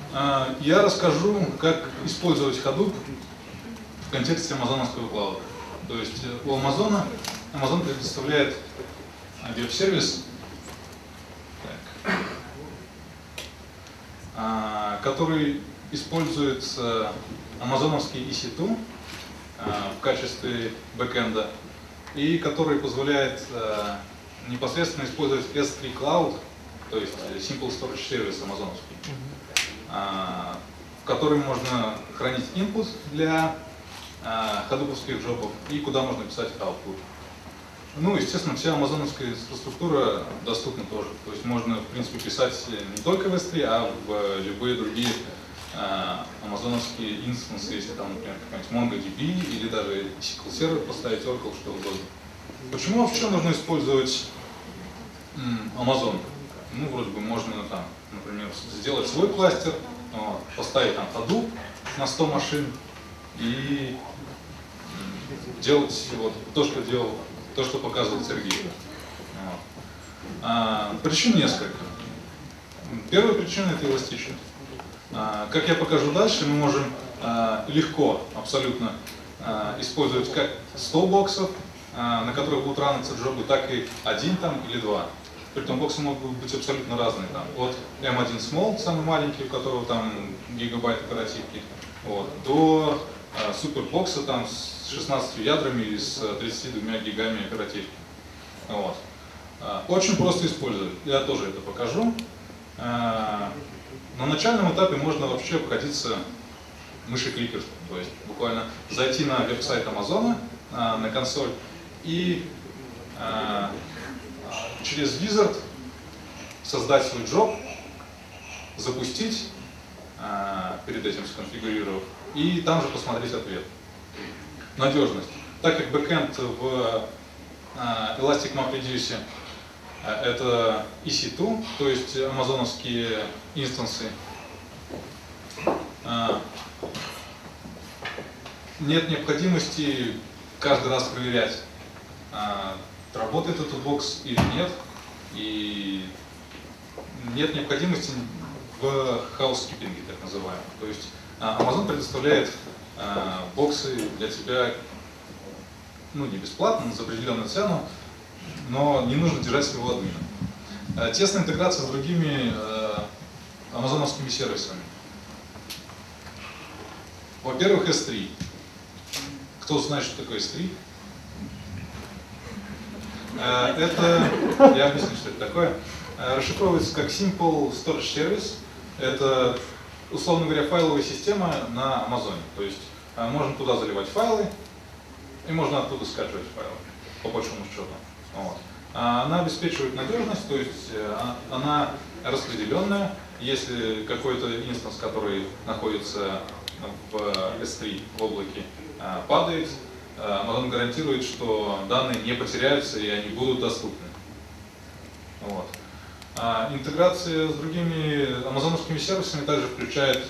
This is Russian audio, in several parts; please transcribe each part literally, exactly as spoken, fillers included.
Я расскажу, как использовать Hadoop в контексте амазоновского клауда. То есть у Амазона Amazon предоставляет веб-сервис, который использует амазоновский и си ту в качестве бэкэнда и который позволяет непосредственно использовать эс три Cloud, то есть Simple Storage Service амазоновский, в котором можно хранить input для хадуповских джобов и куда можно писать output. Ну, естественно, вся амазоновская инфраструктура доступна тоже. То есть можно, в принципе, писать не только в эс три, а в любые другие амазоновские инстансы, если там, например, какой-нибудь MongoDB или даже эс ку эль сервер поставить, Oracle, что угодно. Почему вообще нужно использовать Amazon? Ну, вроде бы можно там, например, сделать свой кластер, вот, поставить там Hadoop на сто машин и делать вот то, что делал, то, что показывал Сергей. Вот. А, причин несколько. Первая причина — это эластичность. А, как я покажу дальше, мы можем а, легко, абсолютно а, использовать как сто боксов, а, на которых будут раниться джобы, так и один там или два. Притом боксы могут быть абсолютно разные. Там, от эм один Small, самый маленький, у которого там гигабайт оперативки, вот, до а, супербокса там с шестнадцатью ядрами и с тридцатью двумя гигами оперативки. Вот. А, очень просто использовать. Я тоже это покажу. А, на начальном этапе можно вообще обходиться мышекликерством. То есть буквально зайти на веб-сайт Амазона, а, на консоль и а, через Wizard создать свой джоб, запустить, перед этим сконфигурировав, и там же посмотреть ответ. Надежность. Так как бэкэнд в Elastic MapReduce это и си ту, то есть амазоновские инстансы, нет необходимости каждый раз проверять, работает этот бокс или нет, и нет необходимости в хаускипинге, так называемом. То есть Amazon предоставляет а, боксы для тебя, ну, не бесплатно, за определенную цену, но не нужно держать своего админа. А, тесная интеграция с другими а, амазоновскими сервисами. Во-первых, эс три. Кто знает, что такое эс три? Это, я объясню, что это такое. Расшифровывается как Simple Storage Service. Это, условно говоря, файловая система на Амазоне. То есть можно туда заливать файлы, и можно оттуда скачивать файлы, по большому счету. Вот. Она обеспечивает надежность, то есть она распределенная. Если какой-то инстанс, который находится в эс три, в облаке, падает, Amazon гарантирует, что данные не потеряются и они будут доступны. Вот. А интеграция с другими амазоновскими сервисами также включает,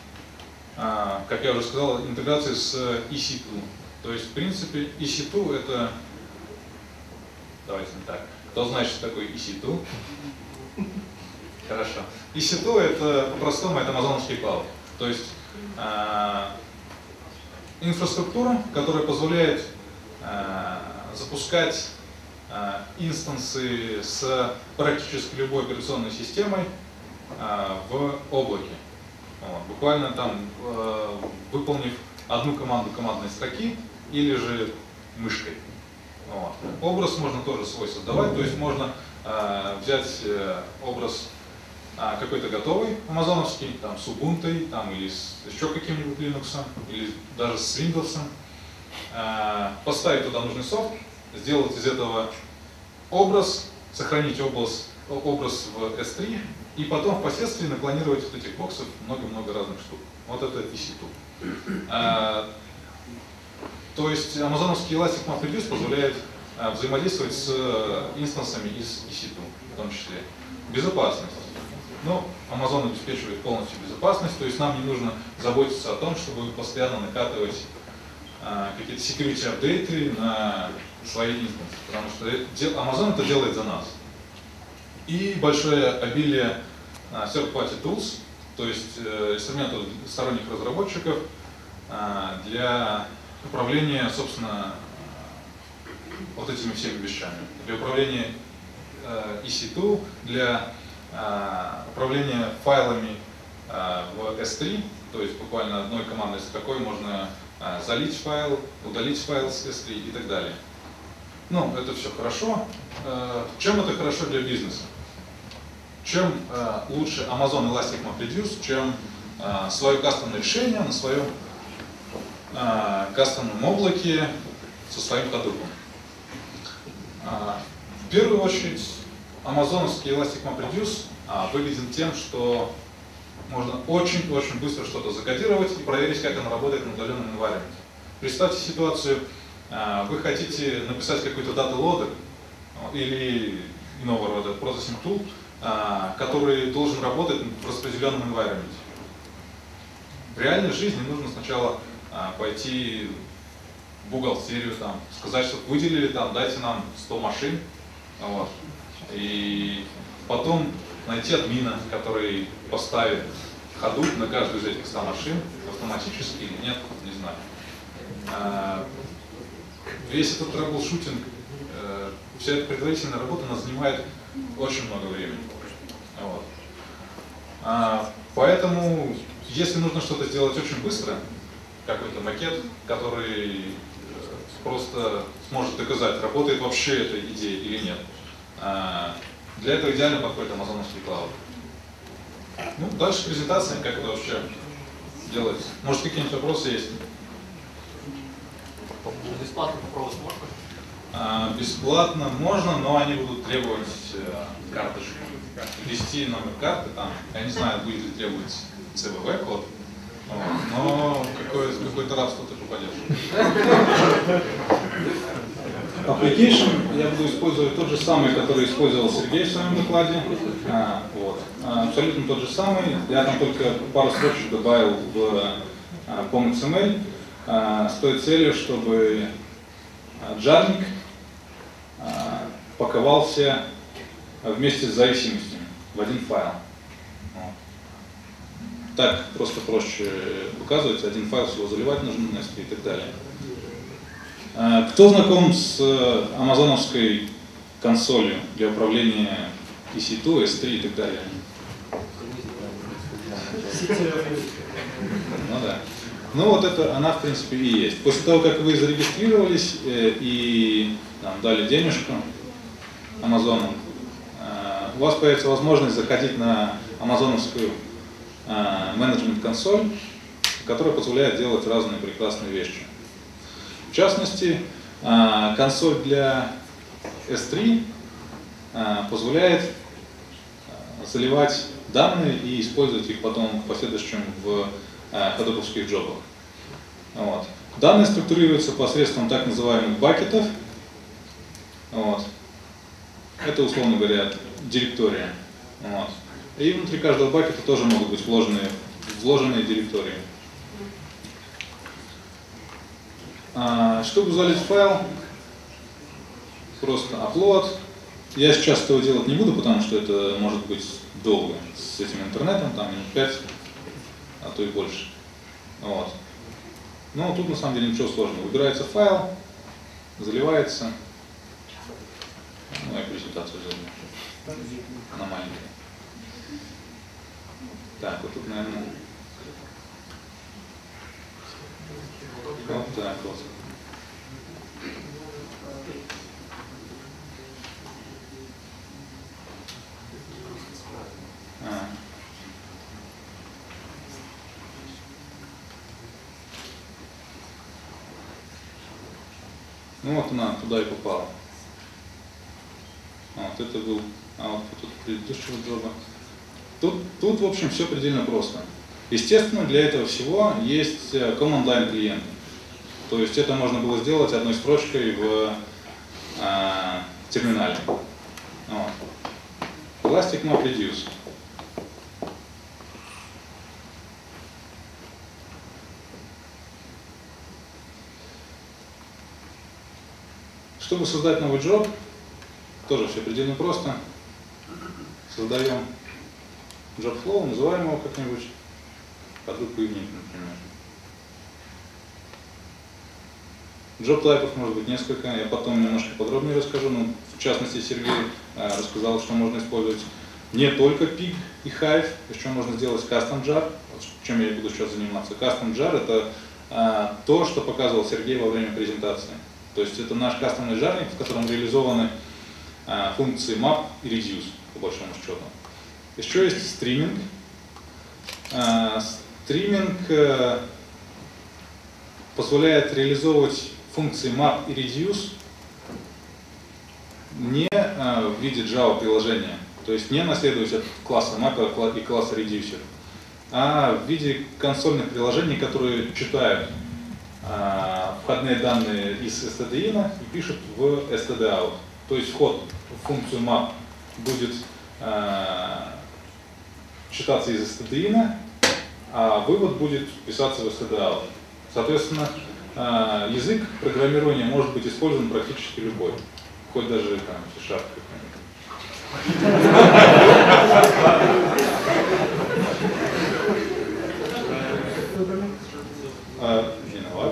а, как я уже сказал, интеграцию с и си ту. То есть, в принципе, и си ту это... Давайте не так. Кто знает, что такое и си ту? Хорошо. и си ту это, по-простому, это амазоновский клауд. То есть, а, инфраструктура, которая позволяет э, запускать э, инстансы с практически любой операционной системой э, в облаке. Вот. Буквально там, э, выполнив одну команду командной строки или же мышкой. Вот. Образ можно тоже свой создавать, то есть можно э, взять э, образ какой-то готовый, амазоновский, там, с Ubuntu, там, или с еще каким-нибудь Linux, или даже с Windows, э, поставить туда нужный софт, сделать из этого образ, сохранить образ, образ в эс три, и потом впоследствии наклонировать вот этих боксов много-много разных штук. Вот это и си ту. Э, то есть амазоновский Elastic MapReduce позволяет э, взаимодействовать с э, инстансами из и си ту, в том числе. Безопасность. Ну, Amazon обеспечивает полностью безопасность, то есть нам не нужно заботиться о том, чтобы постоянно накатывать а, какие-то security апдейты на свои инстансы, потому что это, Amazon это делает за нас. И большое обилие а, third-party tools, То есть э, инструмент сторонних разработчиков э, для управления, собственно, вот этими всеми вещами. Для управления э, и си два, для э, управления файлами э, в эс три, то есть буквально одной командой строкой можно э, залить файл, удалить файл с эс три и так далее. Ну, это все хорошо. Э, чем это хорошо для бизнеса? Чем э, лучше Amazon Elastic MapReduce, чем э, свое кастомное решение на своем э, кастомном облаке со своим ходупом. Э, в первую очередь, амазоновский Elastic MapReduce э, выгоден тем, что можно очень-очень быстро что-то закодировать и проверить, как оно работает на удаленном environment. Представьте ситуацию, э, вы хотите написать какой-то data loader или иного рода processing tool, который должен работать в распределенном environment. В реальной жизни нужно сначала а, пойти в бухгалтерию, там, сказать, что выделили, там, дайте нам сто машин, вот, и потом найти админа, который поставит Hadoop на каждую из этих ста машин автоматически или нет, не знаю. А, весь этот трэбл-шутинг, э, вся эта предварительная работа нас занимает очень много времени. Вот. А, поэтому, если нужно что-то сделать очень быстро, какой-то макет, который просто сможет доказать, работает вообще эта идея или нет, а, для этого идеально подходит амазоновский клауд. Ну, дальше презентация, как это вообще делается. Может, какие-нибудь вопросы есть? Бесплатно попробовать можно? А, бесплатно можно, но они будут требовать э, карточку. Ввести номер карты, там, я не знаю, будет ли требовать цэ вэ вэ-код, но какое, какое-то рабство ты попадешь. Application я буду использовать тот же самый, который использовал Сергей в своем докладе. А, вот. а, абсолютно тот же самый. Я там только пару строчек добавил в а, пом икс эм эль а, с той целью, чтобы джарник а, паковался вместе с зависимостями в один файл. Вот. Так просто проще указывать, один файл всего заливать нужно на эс три и так далее. Кто знаком с амазоновской консолью для управления и си два, эс три и так далее? Ну да. Ну вот это она в принципе и есть. После того, как вы зарегистрировались э, и там, дали денежку Амазону, э, у вас появится возможность заходить на амазоновскую э, менеджмент-консоль, которая позволяет делать разные прекрасные вещи. В частности, э, консоль для эс три э, позволяет заливать данные и использовать их потом в последующем в ходоповских джобах. Вот. Данные структурируются посредством так называемых бакетов. Вот. Это, условно говоря, директория. Вот. И внутри каждого бакета тоже могут быть вложены, вложенные директории. А, чтобы залить файл, просто upload. Я сейчас этого делать не буду, потому что это может быть долго с этим интернетом, там минут пять. А то и больше. Вот. Но тут на самом деле ничего сложного. Выбирается файл, заливается. Ну, я презентацию заливаю. Она маленькая. Так, вот тут, наверное. Вот так вот. А. Ну вот она туда и попала. Вот это был output предыдущего джоба. Тут, тут, в общем, все предельно просто. Естественно, для этого всего есть command line клиенты. То есть это можно было сделать одной строчкой в э, терминале. Вот. Elastic MapReduce. Чтобы создать новый джоб, тоже все предельно просто. Создаем job flow, называем его как-нибудь Hadoop Evening, например. Job types может быть несколько, я потом немножко подробнее расскажу, но в частности Сергей э, рассказал, что можно использовать не только Pig и Hive, еще можно сделать Custom Jar, чем я и буду сейчас заниматься. Custom Jar это э, то, что показывал Сергей во время презентации. То есть это наш кастомный жарник, в котором реализованы э, функции map и reduce, по большому счету. Еще есть стриминг. Э, стриминг э, позволяет реализовывать функции map и reduce не э, в виде Java приложения, то есть не наследуя от класса mapper и класса reducer, а в виде консольных приложений, которые читают э, входные данные из stdin и пишут в stdout. То есть вход в функцию map будет э, читаться из stdin, а вывод будет писаться в stdout. Соответственно, язык программирования может быть использован практически любой, хоть даже там C-Sharp какой-нибудь. Виноват.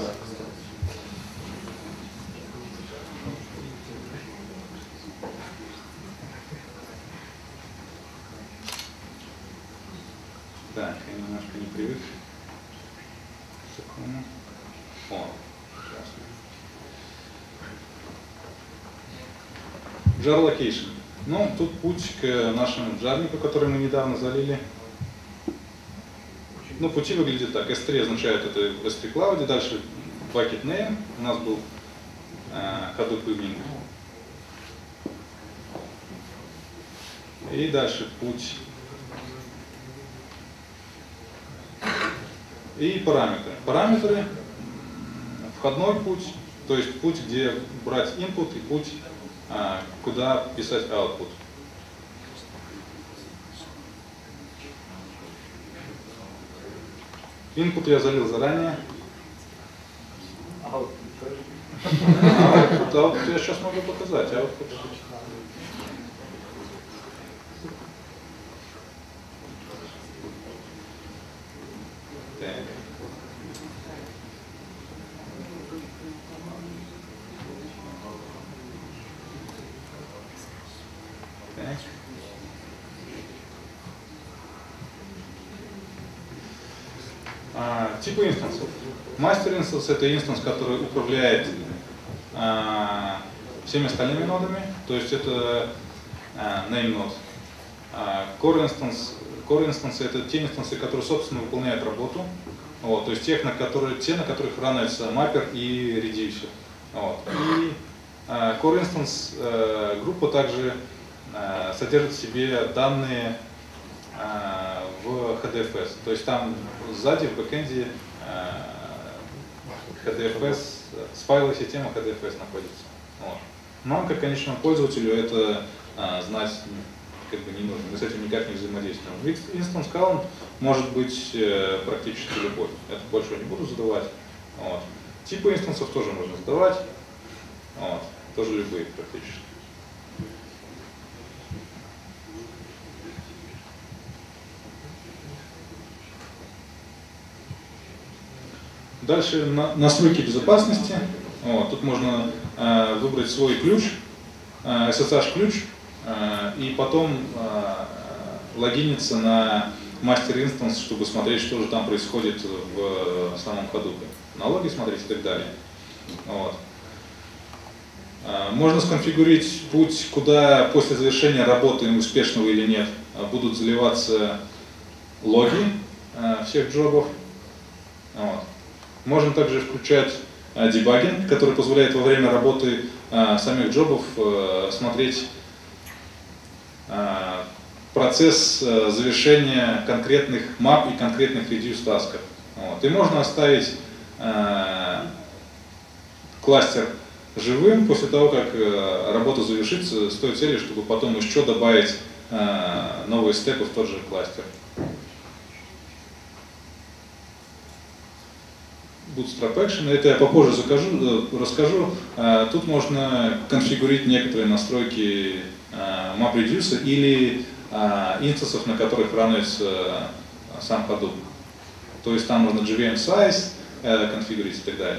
Так, я немножко не привык. Секунду. О, Jar Location. Ну, тут путь к нашему джарнику, который мы недавно залили. Ну, пути выглядит так. эс три означает это в эс три Cloud, дальше bucket name. У нас был э, Hadoop Evening. И дальше путь. И параметры. Параметры. Входной путь, то есть путь, где брать input, и путь, а, куда писать output. Input я залил заранее. Output, output я сейчас могу показать. Output. Так. А, типы инстансов. Мастер инстанс — это инстанс, который управляет а, всеми остальными нодами, то есть это а, name node. А, core instance, core instance — это те инстансы, которые собственно выполняют работу, вот, то есть тех, на которые, те, на которых ранается маппер и редюсер. Вот. И а, core instance а, группа также а, содержит в себе данные а, в эйч ди эф эс. То есть там сзади в бэкэнде эйч ди эф эс, с файловой системой эйч ди эф эс находится. Вот. Нам, как конечному пользователю, это а, знать как бы не нужно. Мы с этим никак не взаимодействуем. Instance count может быть э, практически любой. Это больше я не буду задавать. Вот. Типы инстансов тоже можно задавать. Вот. Тоже любые практически. Дальше на, настройки безопасности. Вот, тут можно э, выбрать свой ключ, э, эс эс эйч-ключ, э, и потом э, логиниться на мастер инстанс, чтобы смотреть, что же там происходит в, в самом Hadoop. Налоги смотреть и так далее. Вот. Э, можно сконфигурировать путь, куда после завершения работы, успешного или нет, будут заливаться логи э, всех джобов. Вот. Можно также включать э, дебагинг, который позволяет во время работы э, самих джобов э, смотреть э, процесс э, завершения конкретных мап и конкретных reduce тасков. Вот. И можно оставить э, кластер живым после того, как э, работа завершится, с той целью, чтобы потом еще добавить э, новые степы в тот же кластер. Bootstrap Action, это я попозже закажу, расскажу. Тут можно конфигурировать некоторые настройки MapReduce или а, инстансов, на которых рануется а, сам Hadoop. То есть там можно джей ви эм size э, конфигурить и так далее.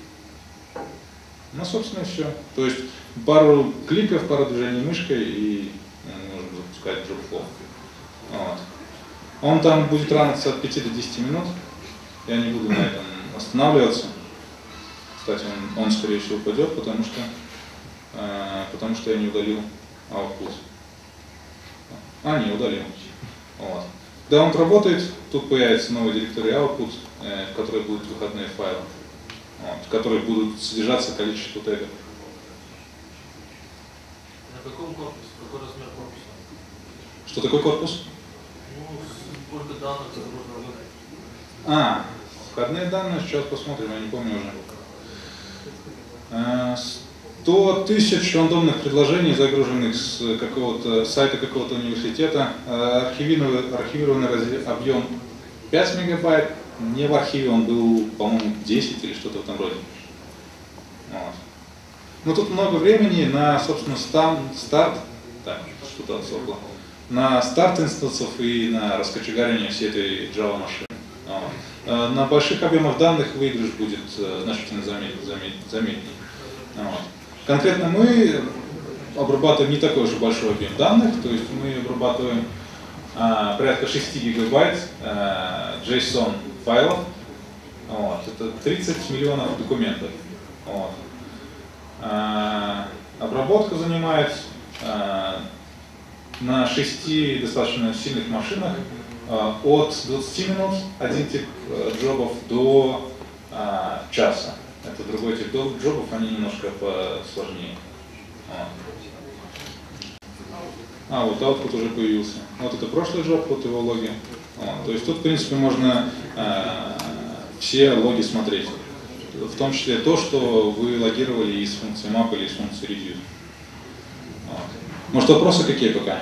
Ну, собственно, и все. То есть пару кликов, пару движений мышкой и э, можно запускать JobFlow. Вот. Он там будет раниться от пяти до десяти минут. Я не буду на этом останавливаться. Кстати, он, он скорее всего упадет, потому что, э, потому что я не удалил output. А, не, удалил. Вот. Когда он работает, тут появится новая директория output, э, в которой будут выходные файлы, вот, в которых будут содержаться количество тегов. На каком корпусе? Какой размер корпуса? Что такое корпус? Ну, сколько данных нужно выдать? А, входные данные, сейчас посмотрим, я не помню уже. сто тысяч рандомных предложений, загруженных с какого-то сайта какого-то университета. Архивированный, архивированный объем пять мегабайт. Не в архиве он был, по-моему, десять или что-то в этом роде. Вот. Но тут много времени на, собственно, стам, старт, так, что-то отсохло, на старт инстансов и на раскочегарение всей этой Java машины. Вот. На больших объемах данных выигрыш будет значительно замет, замет, заметнее. Вот. Конкретно мы обрабатываем не такой же большой объем данных, то есть мы обрабатываем а, порядка шести гигабайт а, JSON файлов. Вот. Это тридцать миллионов документов. Вот. А, обработка занимает а, на шести достаточно сильных машинах а, от двадцати минут один тип а, джобов до а, часа. Это другой тип джобов, они немножко посложнее. Вот. А, вот output уже появился. Вот это прошлый джоб, вот его логи. Вот. То есть тут, в принципе, можно э, все логи смотреть. В том числе то, что вы логировали из функции map или из функции reduce. Вот. Может, вопросы какие пока?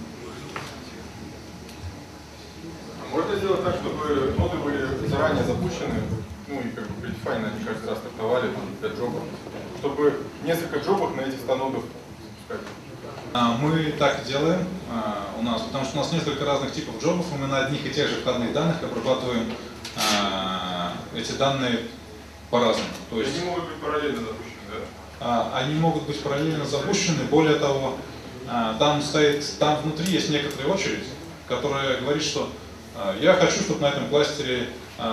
Можно сделать так, чтобы ноды были заранее запущены, ну и как бы предефайны они каждый раз стартовали для джобов, чтобы несколько джобов на этих ста нодах запускать? Мы так делаем у нас, потому что у нас несколько разных типов джобов, и мы на одних и тех же входных данных обрабатываем эти данные по-разному. То есть, они могут быть параллельно запущены, да? Они могут быть параллельно запущены, более того, там стоит, там внутри есть некоторая очередь, которая говорит, что я хочу, чтобы на этом кластере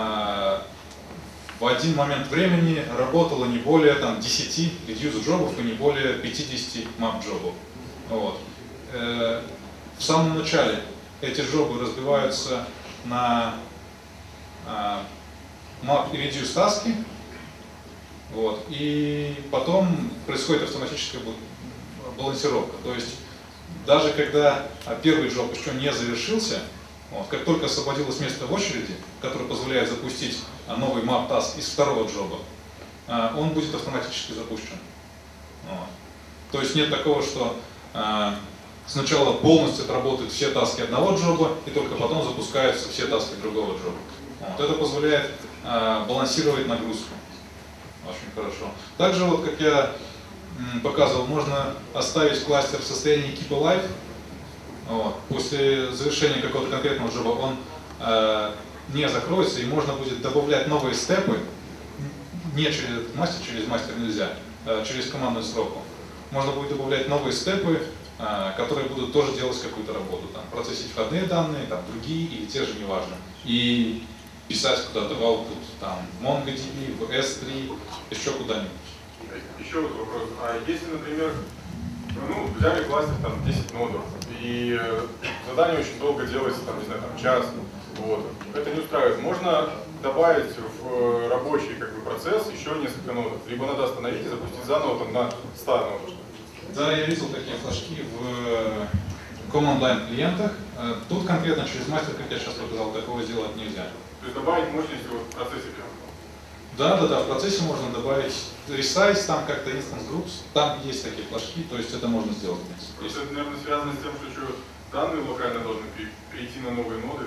в один момент времени работало не более там, десяти reduce джобов и не более пятидесяти map джобов. Вот. Э, в самом начале эти джобы разбиваются на э, map и reduce таски, вот, и потом происходит автоматическая балансировка. То есть даже когда первый джоб еще не завершился, вот, как только освободилось место в очереди, которое позволяет запустить новый map task из второго джоба, э, он будет автоматически запущен. Вот. То есть нет такого, что сначала полностью отработают все таски одного джоба, и только потом запускаются все таски другого джоба. Вот. Это позволяет а, балансировать нагрузку. Очень хорошо. Также, вот, как я м, показывал, можно оставить кластер в состоянии keep alive. Вот. После завершения какого-то конкретного джоба он а, не закроется, и можно будет добавлять новые степы не через этот мастер, через мастер нельзя, а через командную строку. Можно будет добавлять новые степы, которые будут тоже делать какую-то работу, там, процессить входные данные, там, другие или те же, неважно. И писать куда-то в output, там, в MongoDB, в эс три, еще куда-нибудь. Еще вот вопрос. А если, например, ну, взяли кластер там десять нодов, и задание очень долго делается, там, не знаю, там, час, вот. Это не устраивает. Можно добавить в рабочий как бы, процесс еще несколько нодов. Либо надо остановить и запустить заново там, на ста нодах. Да, я видел такие флажки в command line клиентах. Тут конкретно через мастер, как я сейчас показал, такого сделать нельзя. То есть добавить мощности вот в процессе прямо? Да, да, да, в процессе можно добавить resize, там как-то instance groups, там есть такие флажки, то есть это можно сделать. Просто это, наверное, связано с тем, что еще данные локально должны перейти на новые ноды.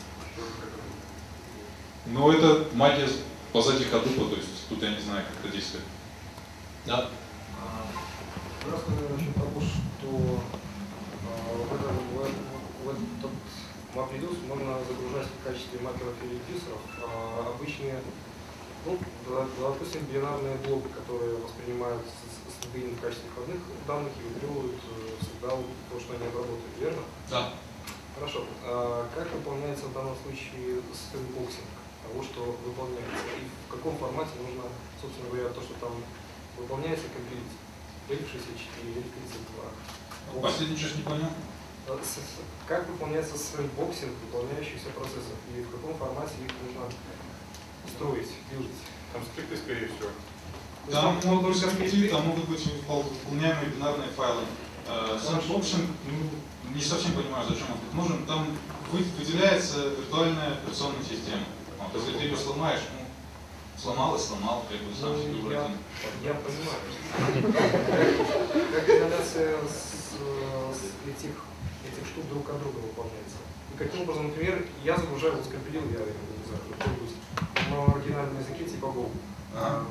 Но это магия позади Hadoop, то есть тут я не знаю, как это действует. Да. Вы рассказали очень про то, что в этом вот этот MapReduce можно загружать в качестве мапперов и редюсеров а обычные, ну, допустим, бинарные блоки, которые воспринимают стабильно в качестве входных данных и выигрывают всегда то, что они обработают, верно? Да. Хорошо. А как выполняется в данном случае стрингбоксинг того, что выполняется? И в каком формате нужно, собственно говоря, то, что там выполняется, компилить? эль шестьдесят четыре, эль тридцать два. Последний чуть не понял. Как выполняется стрингбоксинг выполняющихся процессов? И в каком формате их нужно строить, билдить? Там скрипты, скорее всего. Там могут быть скрипты, там могут быть выполняемые бинарные файлы. Сэндбоксинг, ну, не совсем понимаю, зачем он тут нужен. Там выделяется виртуальная операционная система. Вот, если ты ее сломаешь, ну, сломал и сломал, как бы сам себе выбрать. Я понимаю. Как изоляция с, с этих, этих штук друг от друга выполняется? И каким образом, например, я загружаю, вот скомпилил, я не знаю, какой-нибудь на оригинальном языке типа Go. Ага.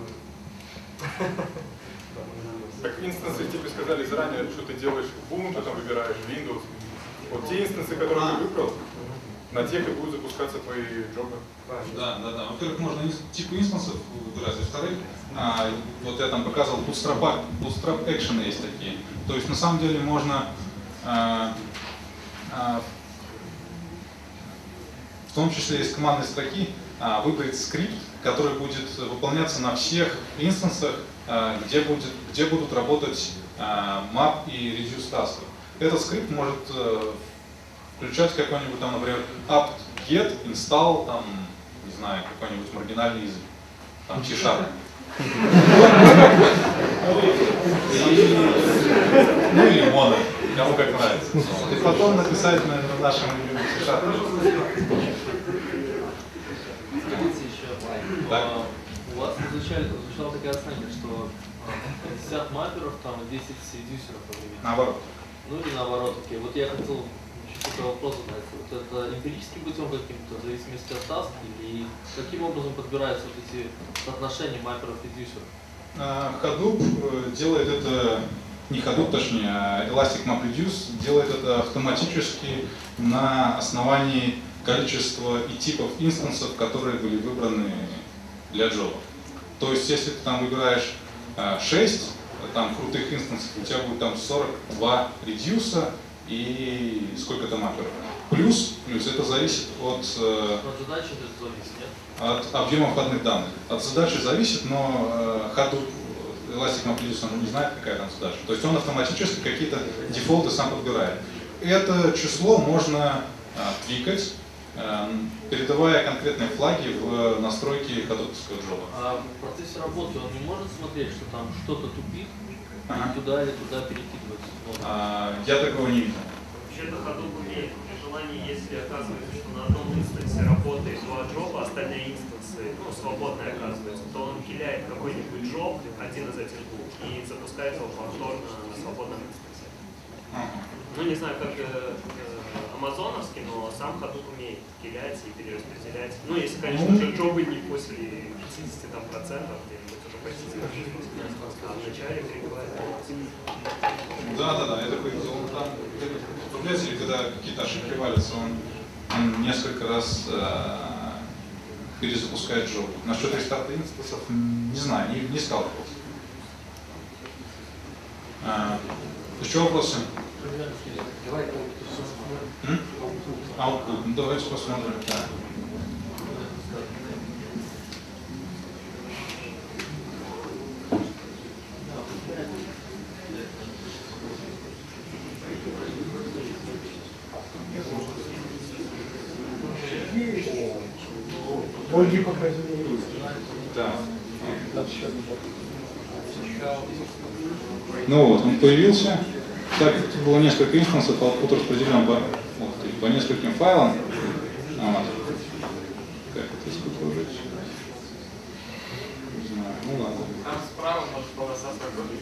Так инстансы тебе сказали заранее, что ты делаешь в Ubuntu, там выбираешь Windows. Вот те инстансы, которые а. ты выбрал, на тех и будут запускаться твои джобы. Да, да, да. Во-первых, можно типы инстансов выбирать, во-вторых, а, вот я там показывал, bootstrap, bootstrap action есть такие. То есть на самом деле можно а, а, в том числе из командной строки а, выбрать скрипт, который будет выполняться на всех инстансах, а, где, будет, где будут работать а, map и reduce таски. Этот скрипт может а, включать какой-нибудь там, например, apt-get, install, там, не знаю, какой-нибудь маргинальный язык, там, C-Sharp. Ну или Mono, кому как нравится. И потом написать на нашем любимом C-Sharp. Скажите еще, у вас звучала такая оценка, что пятьдесят мапперов, там, десять редюсеров одновременно. Наоборот. Ну или наоборот, окей. Вот я хотел какой-то вопрос задать. Вот это эмпирическим путем каким-то, в зависимости от таски, и каким образом подбираются вот эти соотношения мапперов и редюсеров? Hadoop делает это, не Hadoop точнее, а Elastic MapReduce делает это автоматически на основании количества и типов инстансов, которые были выбраны для джоба. То есть, если ты там выбираешь шесть там, крутых инстансов, у тебя будет там сорок два редюса и сколько-то мапперов. Плюс, плюс это зависит от, э, от задачи, это зависит, нет? От объема входных данных. От задачи зависит, но э, Hadoop, Elastic MapReduce, он не знает, какая там задача. То есть он автоматически какие-то дефолты сам подбирает. Это число можно э, твикать, э, передавая конкретные флаги в настройки ходоповского джоба. А в процессе работы он не может смотреть, что там что-то тупит, ага. и туда или туда перекидывать? А, я такого не видел. Вообще-то Hadoop умеет. При желании, если оказывается, что на одном инстансе работает два джоба, остальные инстансы ну, свободные оказываются, то он киляет какой-нибудь джоб, один из этих двух, и запускает его повторно на свободном инстансе. Ага. Ну, не знаю, как э, э, амазоновский, но сам Hadoop умеет килять и перераспределять. Ну, если, конечно же, джобы не после пятидесяти процентов, где-нибудь уже почти а вначале перекладывает. Да, да, да, я такой видел. Там, знаете, когда какие-то ошибки валятся, он, он несколько раз э, перезапускает джоб. Насчет рестарта инстансов, не знаю, не, не сталкивался. А, еще вопросы? Output. Ну, давайте посмотрим. Да. Ольги показывали. Да. Ну вот, он появился. Так как было несколько инстансов, output распределен по, вот, по нескольким файлам. Вот. Как это использовать? Не знаю. Ну ладно. Там справа может полоса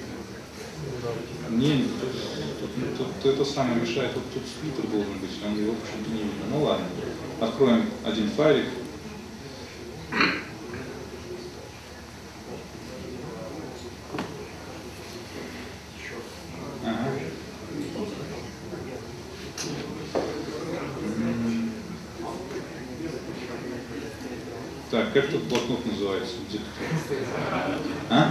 Не, тут, тут, тут это самое мешает, тут, тут сплиттер должен быть, он его почему-то не видно. Ну ладно. Откроем один файлик. Ага. Так, как тут блокнот называется? Где? А?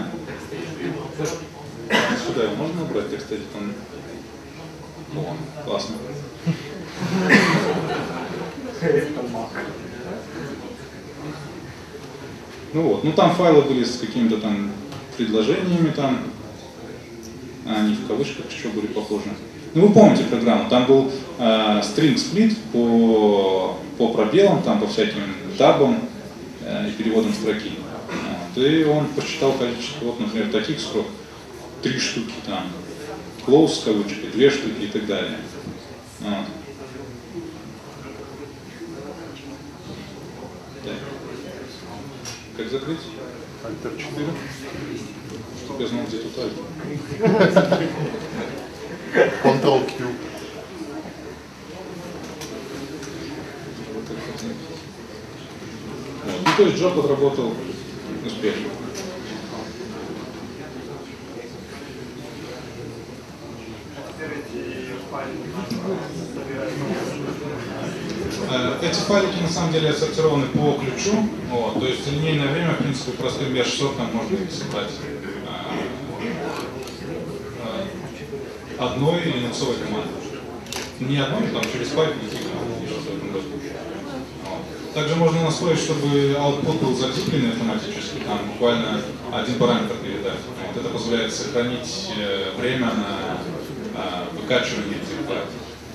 Сюда его можно убрать, так кстати, там... О, классно. Ну вот, ну там файлы были с какими-то там предложениями там, а они в кавычках еще были похожи. Ну вы помните программу, там был э, string split по, по пробелам, там по всяким табам э, и переводам строки. Вот, и он посчитал количество, вот, например, таких строк, три штуки там, close с кавычкой, две штуки и так далее. Вот. Так. Как закрыть? Альтер четыре. Чтобы я знал, где тут Альтер. Ctrl-Q. Вот. Ну, то есть Джоб отработал успешно. Эти файлики на самом деле отсортированы по ключу, вот, то есть линейное время, в принципе, простым би шестьсот там можно собрать э, одной линуксовой командой. Не одной, там через пайп идти в этом году. Вот. Также можно настроить, чтобы output был закрепленный автоматически, там буквально один параметр передать. Вот. Это позволяет сохранить время на э, выкачивание этих файлов.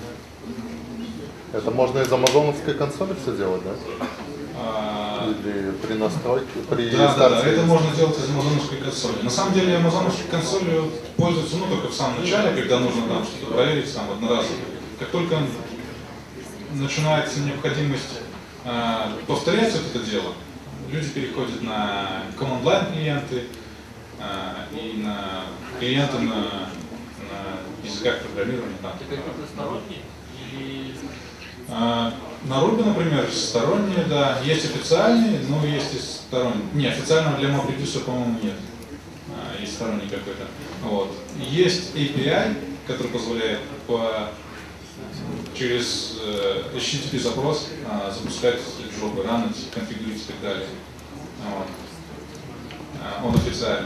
Это можно из амазоновской консоли все делать, да? А... Или при настройке, при Да, да, да, это есть... можно делать из амазоновской консоли. На самом деле амазоновской консолью пользуются ну, только в самом начале, когда нужно там что-то проверить там одноразово. Как только начинается необходимость э, повторять вот это дело, люди переходят на command line клиенты э, и на клиенты на, на языках программирования. Там, Это какие-то сторонние или... На Ruby, например, сторонние, да, есть официальные, но есть и сторонние. Не, официального для MapReducer, по-моему, нет. А, есть сторонний какой-то. Вот. Есть эй пи ай, который позволяет по, через э, эйч ти ти пи запрос э, запускать джобы, ранить, конфигурить и так далее. Вот. А, он официальный.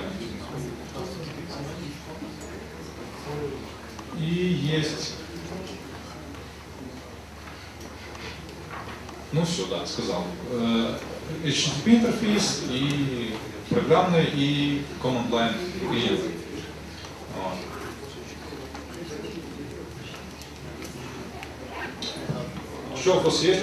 И есть... Ну все, да, сказал. эйч ти ти пи интерфейс и программный, и command line клиент. Вот. Еще вопрос есть?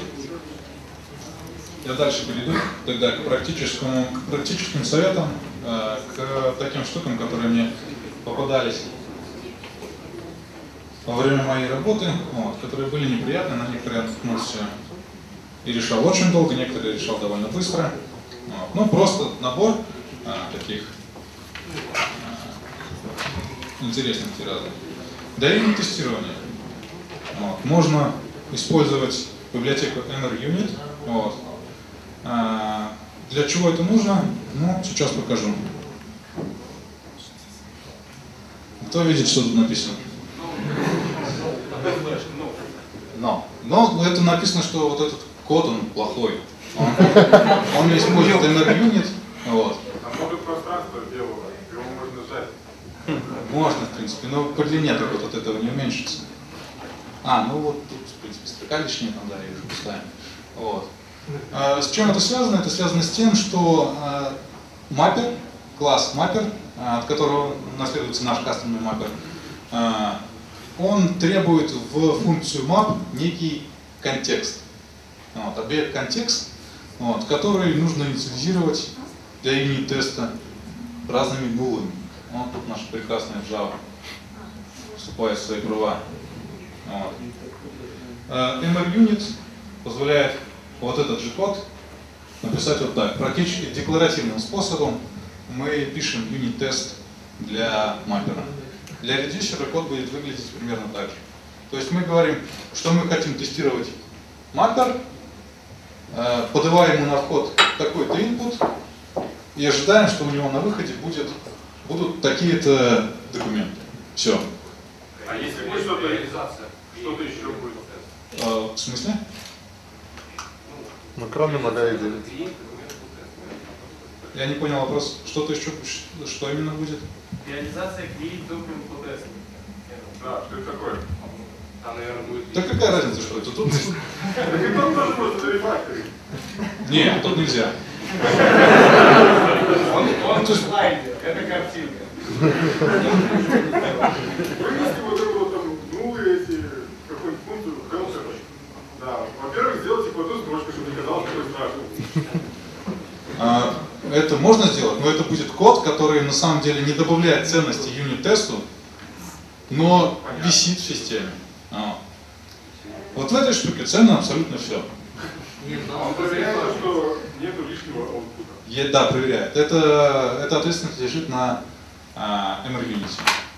Я дальше перейду тогда к практическому, к практическим советам, к таким штукам, которые мне попадались во время моей работы, вот, которые были неприятны, на некоторые наткнулся и решал очень долго, некоторые решал довольно быстро. Вот. Ну, просто набор а, таких а, интересных разных. Для именно тестирования вот. Можно использовать библиотеку эм эр юнит. Вот. А, для чего это нужно? Ну, сейчас покажу. Кто видит, что тут написано? Но. Но это написано, что вот этот код, он плохой. Он, он не использует эм эр юнит. Вот. А много пространства белого, его можно сжать. Можно, в принципе, но по длине так вот от этого не уменьшится. А, ну вот тут, в принципе, строка лишняя, там, да, ее уже поставим. Вот. А, с чем это связано? Это связано с тем, что а, маппер, класс маппер, а, от которого наследуется наш кастомный маппер, а, он требует в функцию map некий контекст. Вот, объект контекст, вот, который нужно инициализировать для юнит-теста разными булами. Вот тут наша прекрасная Java вступает в свои права. Вот. эм эр юнит позволяет вот этот же код написать вот так. Практически декларативным способом мы пишем юнит-тест для маппера. Для редюсера код будет выглядеть примерно так же. То есть мы говорим, что мы хотим тестировать маппер, подаваем ему на вход такой-то input и ожидаем, что у него на выходе будет, будут такие-то документы. Все. А если будет что-то реализация, что-то еще будет? А, в смысле? Ну, кроме нуля и девять. Я не понял вопрос. Что-то еще, что именно будет? Реализация create document по тесту. Да, что это такое? Там, наверное, будет... Да какая разница, что это тут? Так и там тоже просто рефакторинг. Нет, тут нельзя. Он, он в слайде, это картинка. Вынести вот эту вот там нулы эти, какую-нибудь функцию, help. Да, во-первых, сделать их вот эту строчку, чтобы не казалось такой страшной. А, это можно сделать, но это будет код, который на самом деле не добавляет ценности юнит-тесту, но висит в системе. А. Вот в этой штуке ценно абсолютно все. Нет, А но он проверяет, что нету лишнего аутпута. Е- Да, проверяет. Это, эта ответственность лежит на а, эм эр Unity.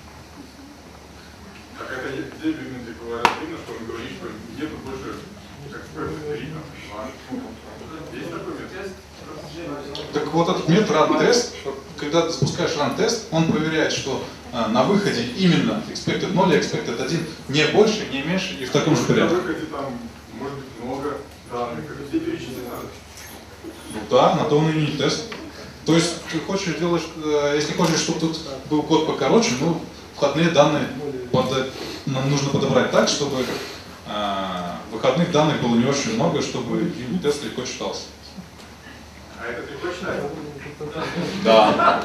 Так это где в Unity говорят видно, что он говорит, что нету больше экспертов три там. Есть такой метод? Так вот этот метод run-test, когда ты запускаешь run-test, он проверяет, что а, на выходе именно expected ноль и expected один не больше, не меньше и в таком же На порядке. выходе там может быть много данных, как все перечислить надо. Ну да, на то он и юнит-тест. То есть ты хочешь делать, э, если хочешь, чтобы тут был код покороче, ну входные данные под, нам нужно подобрать так, чтобы э, выходных данных было не очень много, чтобы юнит-тест легко читался. А это легко читать? Да.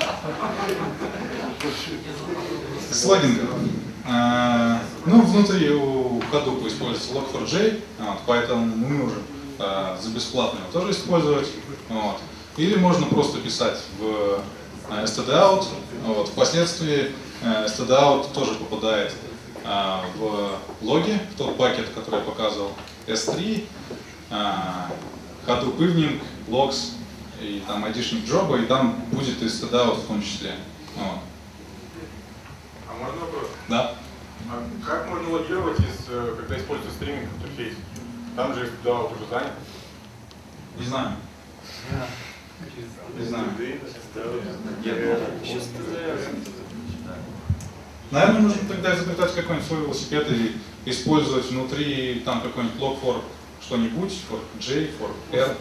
Слогинг. Э, ну, внутри у Hadoop используется лог фор джей, вот, поэтому мы можем э, за бесплатно его тоже использовать. Вот. Или можно просто писать в э, stdout. Вот. Впоследствии э, stdout тоже попадает э, в логи, в тот пакет, который я показывал, эс три, э, Hadoop Evening, Logs и там айдишник джоба, и там будет и stdout в том числе. Вот. А можно вопрос? Да. А как можно логировать, из, э, когда используется стриминг интерфейс? Там же да, вот уже занят. Не знаю. Не знаю. Наверное, нужно тогда изобретать какой-нибудь свой велосипед и использовать внутри там какой-нибудь log for что-нибудь, for J, for R,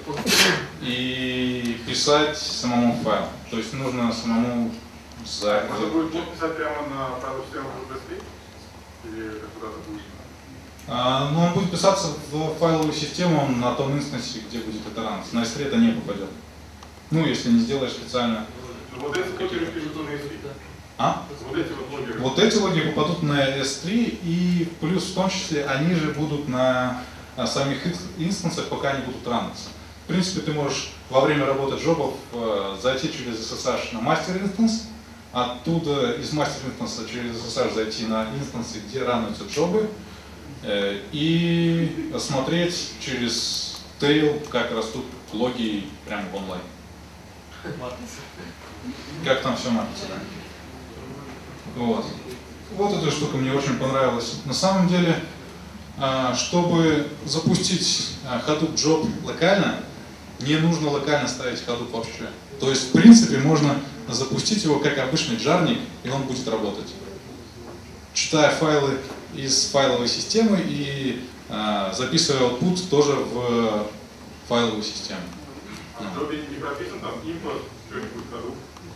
и писать самому файл. То есть нужно самому за... Можно будет блок писать прямо на файловую систему в эс три? Или это куда-то будет? А, ну, он будет писаться в файловую систему на том инстансе, где будет это ранс. На эс три это не попадет. Ну, если не сделаешь специально. Ну, вот эти логи пишут на эс три. А? Вот эти вот логи. Вот эти логи попадут на эс три, и плюс в том числе они же будут на, на самих инстансах, пока они будут раниться. В принципе, ты можешь во время работы джобов э, зайти через эс эс эйч на мастер инстанс, оттуда из мастер инстанса через эс эс эйч зайти на инстансы, где ранятся джобы, э, и смотреть через тейл, как растут логи прямо в онлайн. Как там все мапится, да? Вот. Вот эта штука мне очень понравилась. На самом деле, чтобы запустить Hadoop Job локально, не нужно локально ставить Hadoop вообще. То есть, в принципе, можно запустить его как обычный джарник, и он будет работать. Читая файлы из файловой системы и записывая output тоже в файловую систему. А в джобе не прописан там import что-нибудь Hadoop?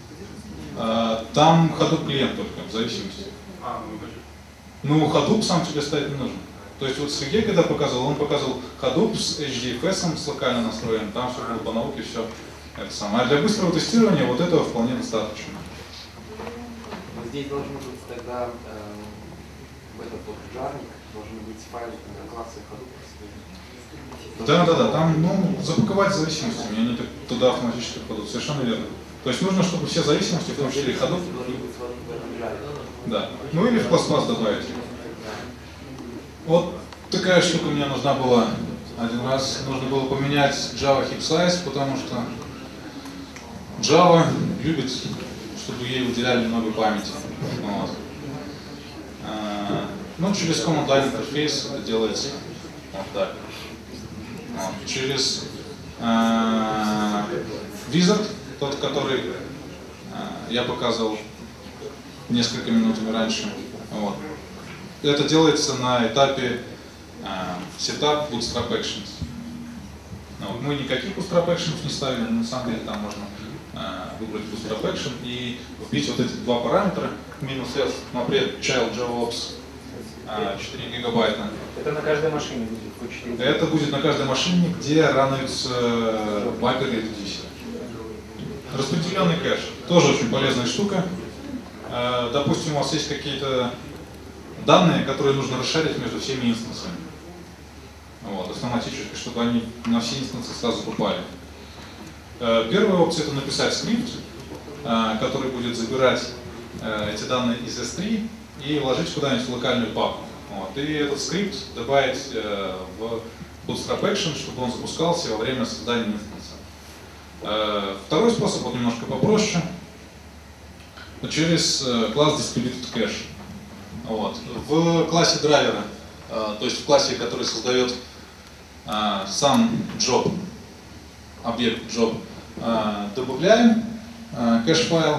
Там Hadoop клиент только, в зависимости. А, ну значит. Ну, Hadoop сам тебе ставить не нужно. То есть вот Сергей, когда показывал, он показывал Hadoop с эйч ди эф эс, с локально настроенным, там все было по науке, все это самое. А для быстрого тестирования вот этого вполне достаточно. Но здесь должен быть тогда э, в этот вот жарник должен быть файл класса Hadoop. Да, да, да, там, ну, запаковать зависимостями, они туда автоматически попадут, совершенно верно. То есть нужно, чтобы все зависимости, в том числе и Hadoop, да. Ну или в пластмасс добавить. Вот такая штука мне нужна была один раз. Нужно было поменять Java heap size, потому что Java любит, чтобы ей выделяли много памяти. Вот. А, ну, через command line интерфейс это делается вот так. Вот. Через а, Wizard, тот, который а, я показывал несколько минутами раньше. Вот. Это делается на этапе а, setup bootstrap actions. Вот. Мы никаких bootstrap actions не ставили, но на самом деле там можно выбрать Bootstrap Action и вбить вот эти два параметра, минус S, например, Child JavaOps четыре гигабайта. Это на каждой машине будет по четыре. Это будет на каждой машине, где рануются мапперы и редюсеры. Распределенный кэш. Тоже очень полезная штука. Допустим, у вас есть какие-то данные, которые нужно расшарить между всеми инстансами. Вот, автоматически, чтобы они на все инстансы сразу попали. Первая опция — это написать скрипт, который будет забирать эти данные из эс три и вложить куда-нибудь в локальную папку. Вот, и этот скрипт добавить в Bootstrap Action, чтобы он запускался во время создания инстанса. Второй способ, вот немножко попроще, через класс Distributed Cache. Вот. В классе драйвера, то есть в классе, который создает сам job, объект job, добавляем кэш-файл.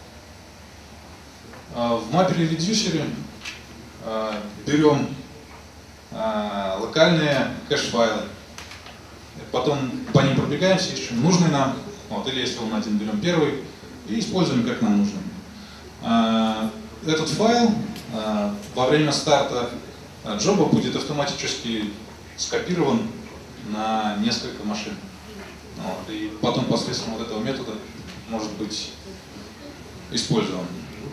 В маппере редюсере берем локальные кэш-файлы, потом по ним пробегаемся, ищем нужный нам, вот, или если он один, берем первый и используем как нам нужно. Этот файл во время старта джоба будет автоматически скопирован на несколько машин. Вот, и потом посредством вот этого метода может быть использован.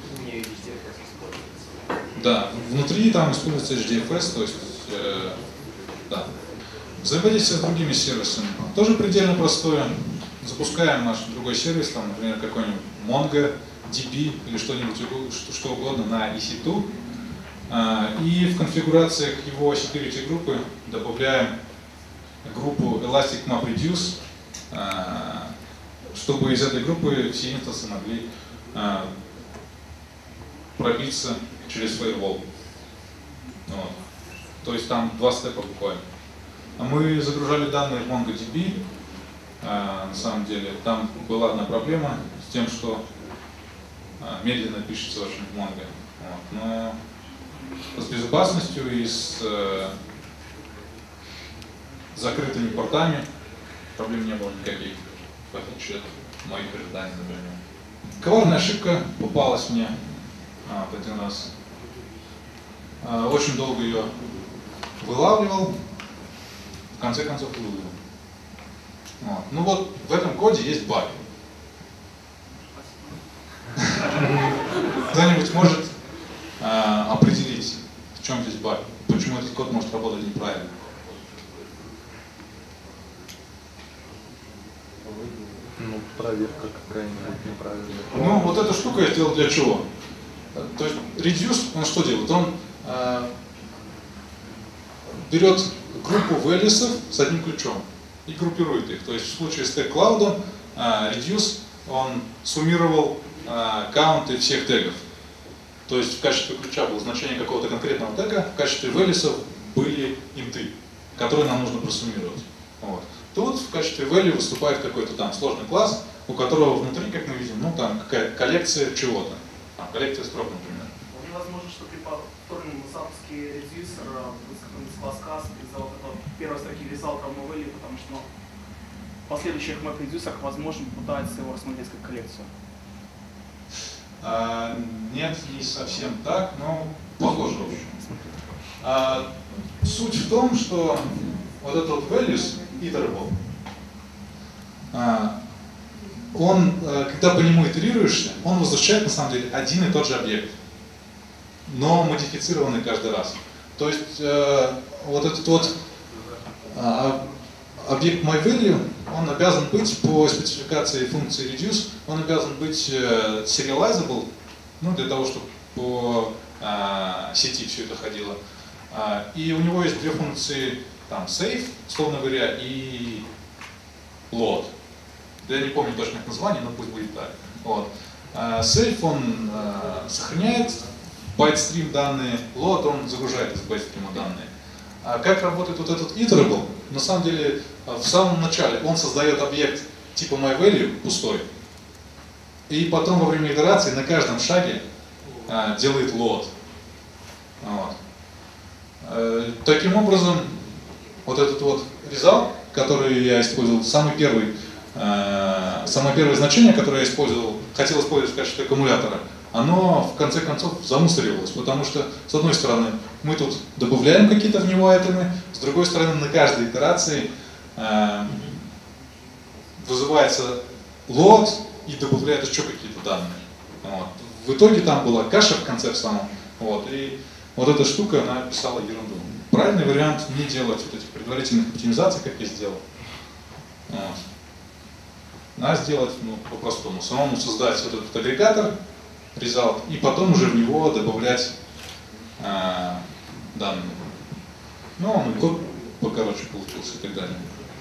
Да, внутри там используется эйч ди эф эс, то есть э, да. Взаимодействие с другими сервисами тоже предельно простое. Запускаем наш другой сервис, там, например, какой-нибудь Mongo, ди пи или что-нибудь, что, что угодно на и си два. Э, и в конфигурациях его security группы добавляем группу Elastic MapReduce, э, чтобы из этой группы все инстансы могли э, пробиться через firewall. Вот. То есть там два степа буквально. А мы загружали данные в MongoDB. А, на самом деле там была одна проблема с тем, что а, медленно пишется очень в Mongo. Вот. Но с безопасностью и с э, закрытыми портами проблем не было никаких, в отличие от моих ожиданий, например. Коварная ошибка попалась мне а, вот один раз. А, очень долго ее вылавливал, в конце концов выловил. Вот. Ну вот в этом коде есть баг. Кто-нибудь может а, определить, в чем здесь баг? Почему этот код может работать неправильно? Ну, проверка какая-нибудь неправильная. Ну, вот эта штука я сделал для чего? То есть Reduce, он что делает? Он э, берет группу values с одним ключом и группирует их. То есть в случае с Tag Cloud э, Reduce, он суммировал э, каунты всех тегов. То есть в качестве ключа было значение какого-то конкретного тега, в качестве values были инты, которые нам нужно просуммировать. Вот. Тут в качестве value выступает какой-то там сложный класс, у которого внутри, как мы видим, ну там какая-то коллекция чего-то. Там, коллекция строк, например. Вполне возможно, что при повторном запуске редюсера будет сохраниться класс cast из-за вот этого первой строки result равно value, потому что ну, в последующих map-редюсерах возможно попытаться его рассмотреть как коллекцию. А, нет, не совсем так, но похоже в общем. А, суть в том, что вот этот вот values iterable, а, он, когда по нему итерируешься, он возвращает на самом деле один и тот же объект, но модифицированный каждый раз. То есть э, вот этот вот э, объект myValue, он обязан быть по спецификации функции reduce, он обязан быть э, serializable, ну, для того, чтобы по э, сети все это ходило. Э, и у него есть две функции, там save, условно говоря, и load. Я не помню точных названий, но пусть будет так. Вот. Uh, save он uh, сохраняет байт-стрим данные, load он загружает из байт-стрима данные. А как работает вот этот iterable? На самом деле, в самом начале он создает объект типа myValue пустой, и потом во время итерации на каждом шаге uh, делает load. Вот. Uh, таким образом, вот этот вот result, который я использовал, самый первый самое первое значение, которое я использовал, хотел использовать в качестве аккумулятора, оно в конце концов замусоривалось, потому что, с одной стороны, мы тут добавляем какие-то в него атомы, с другой стороны, на каждой итерации э, вызывается лот и добавляет еще какие-то данные. Вот. В итоге там была каша в конце в самом, вот, и вот эта штука, она писала ерунду. Правильный вариант не делать вот этих предварительных оптимизаций, как я сделал, вот. А сделать, ну, по-простому, самому создать вот этот агрегатор, result, и потом уже в него добавлять э, данные. Ну, он и код покороче получился и так далее.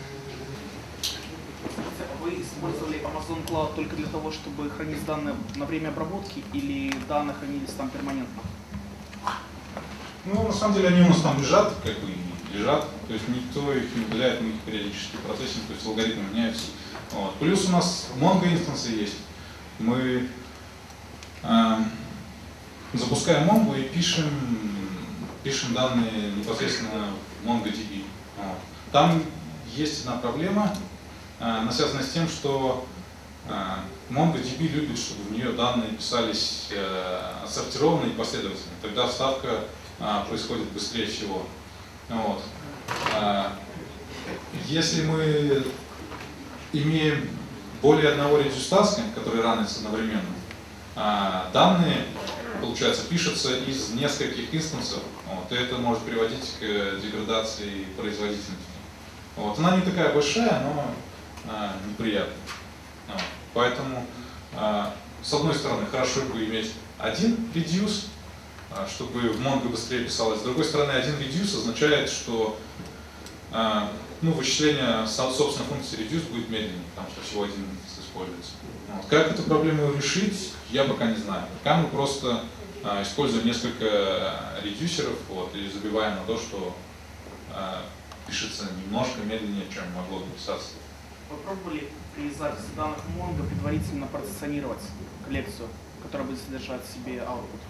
Вы использовали Amazon Cloud только для того, чтобы хранить данные на время обработки, или данные хранились там перманентно? Ну, на самом деле они у нас там лежат, как бы и лежат, то есть никто их не удаляет, мы их периодически процессим, то есть алгоритмы меняются. Вот. Плюс у нас Mongo инстансы есть. Мы э, запускаем Mongo и пишем, пишем данные непосредственно в MongoDB. Вот. Там есть одна проблема, э, она связана с тем, что э, MongoDB любит, чтобы в нее данные писались э, отсортированно и последовательно. Тогда вставка э, происходит быстрее всего. Вот. Э, если мы имеем более одного редюс-таска, который ранится одновременно, а данные, получается, пишутся из нескольких инстансов, вот, и это может приводить к деградации производительности. Вот. Она не такая большая, но а, неприятная. Вот. Поэтому, а, с одной стороны, хорошо бы иметь один reduce, а, чтобы в Mongo быстрее писалось. С другой стороны, один reduce означает, что а, ну, вычисление собственной функции reduce будет медленнее, потому что всего один индекс используется. Вот. Как эту проблему решить, я пока не знаю. Пока мы просто а, используем несколько редюсеров, вот, и забиваем на то, что а, пишется немножко медленнее, чем могло бы писаться. Вы пробовали при записи данных Mongo предварительно процессионировать коллекцию, которая будет содержать в себе output?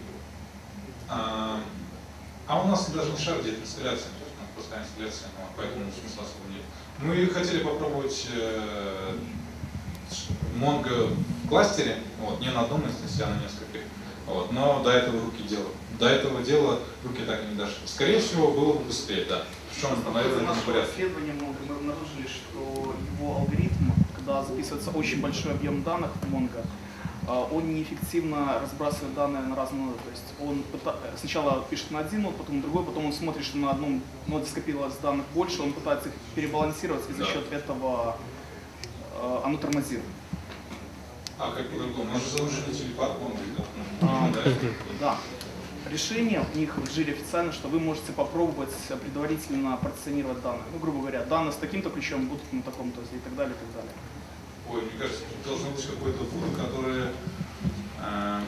А, а у нас даже не шар где-то инсталляция. Пускай инсталляция, поэтому смысла особо нет. Мы хотели попробовать э, Mongo в кластере, вот, не на одном инстансе, а на нескольких. Вот, но до этого руки дела. До этого дела руки так и не дошли. Скорее всего, было бы быстрее, да. В чем, наверное, это не порядок. Исследование Mongo мы обнаружили, что его алгоритм, когда записывается очень большой объем данных в Mongo, он неэффективно разбрасывает данные на разные ноды. То есть он сначала пишет на один нод, потом на другой, потом он смотрит, что на одном ноде скопилось данных больше, он пытается их перебалансировать, и за счет этого э, оно тормозит. А как по-другому? Он же заложили телепат Mongo, да? А, да. Да. Решение у них в джире официально, что вы можете попробовать предварительно процессионировать данные. Ну, грубо говоря, данные с таким-то ключом будут на таком-то, и так далее, и так далее. Ой, мне кажется, тут должно быть какое-то фото, которое э,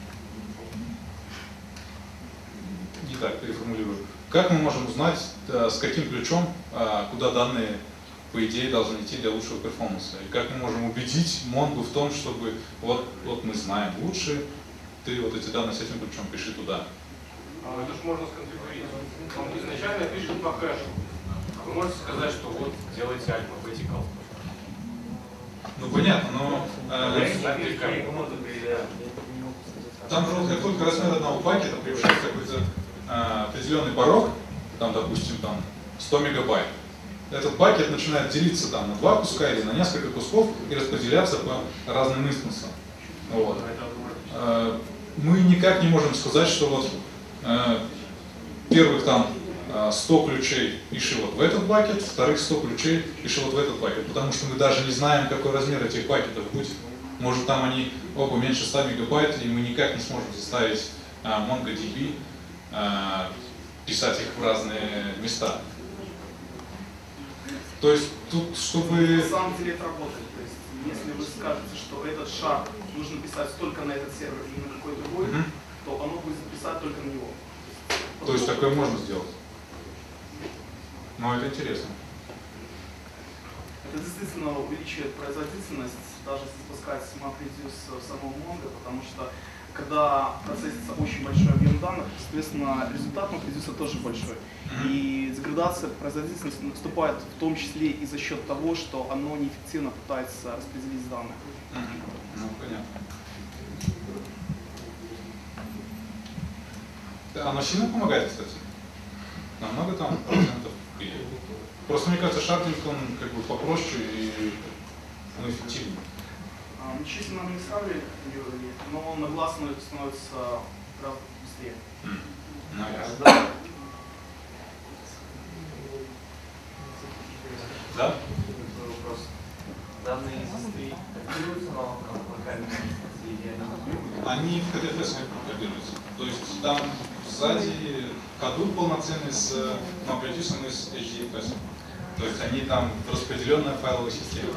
не так переформулирую. Как мы можем узнать, э, с каким ключом, э, куда данные, по идее, должны идти для лучшего перформанса? И как мы можем убедить Mongo в том, чтобы вот, вот мы знаем лучше, ты вот эти данные с этим ключом пиши туда. А, это же можно сконфигурировать. Он изначально пишет по хэшу. Вы можете сказать, что вот делайте alphabetical. Ну понятно, но э, там как только размер одного пакета превышает какой-то э, определенный порог, там, допустим, там сто мегабайт, этот пакет начинает делиться там на два куска или на несколько кусков и распределяться по разным инстансам. Вот. Э, мы никак не можем сказать, что вот э, первых там сто ключей пиши вот в этот пакет, вторых сто ключей пиши вот в этот пакет, потому что мы даже не знаем, какой размер этих пакетов будет. Может, там они оба меньше ста мегабайт, и мы никак не сможем заставить а, MongoDB а, писать их в разные места. То есть тут, чтобы... На самом деле это работает. То есть, если вы скажете, что этот шар нужно писать только на этот сервер и на какой-то другой, mm-hmm. то оно будет записать только на него. То есть такое можно сделать? Но это интересно. Это действительно увеличивает производительность даже если спускать MapReduce в самого Mongo, потому что когда процессится очень большой объем данных, соответственно, результат MapReduce тоже большой. И деградация производительности наступает в том числе и за счет того, что оно неэффективно пытается распределить данные. Ну, понятно. Да, оно сильно помогает, кстати. Намного там процентов. Просто мне кажется, шардинг он как бы попроще и он эффективнее. Ну, чисто нам не сравнивали, но на глаз становится гораздо быстрее. Mm. Да? Вопрос. Данные из истории копируются на локальном или они в ха ди эф эс копируются. То есть там сзади Hadoop полноценный с MapReduce и с эйч ди эф эс. То есть они там распределенная файловая система.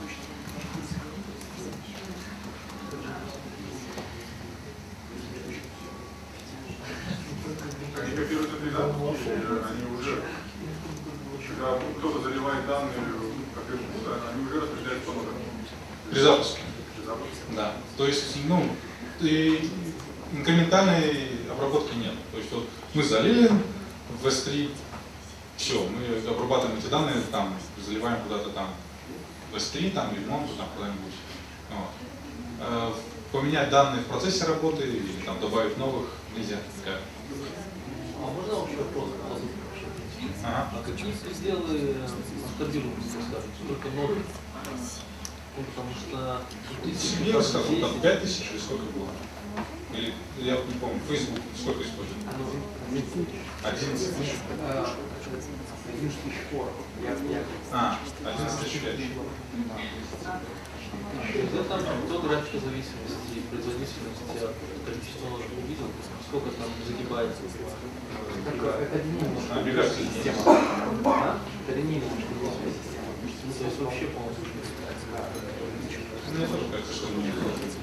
Они копируют это из данных, они уже, когда кто-то заливает данные, они уже распределяют по нодам. При запуске. При запуске. Да. То есть, ну, и инкрементальной обработки нет. То есть вот мы залили в эс три, все, мы обрабатываем эти данные, там, заливаем куда-то там в эс три, там, или Mongo, там, куда-нибудь. Вот. Поменять данные в процессе работы или там добавить новых нельзя. А можно вообще вопрос? Ага. А какие сделали масштабируемость, скажем, сколько нод? Ну, потому что... Я скажу, там пять тысяч или сколько было? Или, я не помню, Facebook сколько использует? одиннадцать тысяч. одиннадцать тысяч фор. А, одиннадцать тысяч пять. Это там до графика зависимости и производительности от количества ножек увидел, сколько там загибается. Это линейная система. А? Это линейная система. То есть вообще полностью. Мне тоже кажется, что не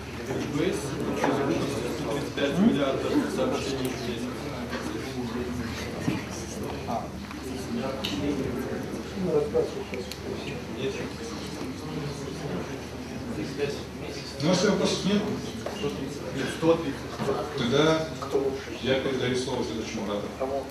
тридцать пять миллиардов сообщений в день. Ну, если вопросов нет, сто тридцать. тогда я передаю слово следующему оратору.